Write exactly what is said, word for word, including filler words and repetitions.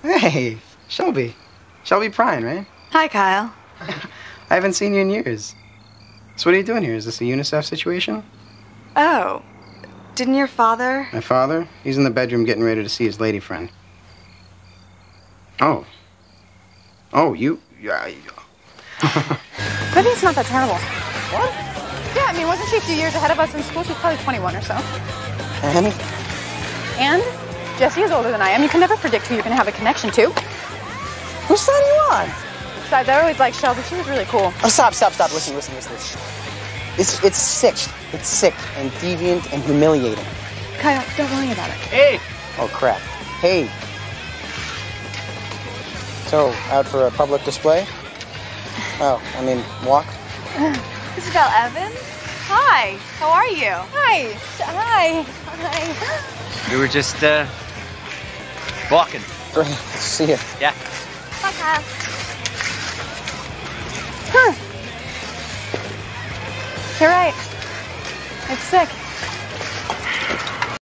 Hey, Shelby. Shelby Prine, right? Hi, Kyle. I haven't seen you in years. So what are you doing here? Is this a UNICEF situation? Oh, didn't your father? My father? He's in the bedroom getting ready to see his lady friend. Oh. Oh, you... Yeah. Maybe it's not that terrible. What? Yeah, I mean, wasn't she a few years ahead of us in school? She's probably twenty-one or so. And? And Jesse is older than I am. You can never predict who you're going to have a connection to. Whose side are you on? Besides, I always liked Shelby. She was really cool. Oh, stop, stop, stop. Listen, listen, listen, listen. It's, it's sick. It's sick and deviant and humiliating. Kyle, don't worry about it. Hey! Oh, crap. Hey. So, out for a public display? Oh, I mean, walk? Isabel Evans? Hi, how are you? Hi. Hi. Hi. We were just, uh, walking. Great. See ya. Yeah. Bye, Kyle. Huh. You're right. It's sick.